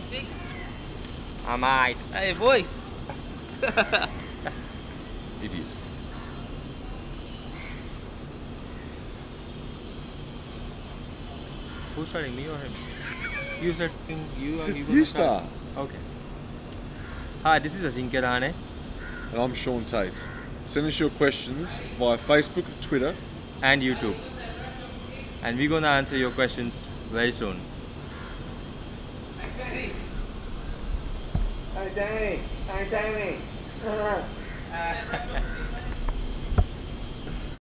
See? I might. Hey, boys. Idiot. Who's starting, me or him? You said you are You start. Okay. Hi, this is Ajinkya RAHANE. And I'm Shaun Tate. Send us your questions via Facebook, Twitter, And YouTube. And we're gonna answer your questions very soon. Hey Danny! Hey Danny!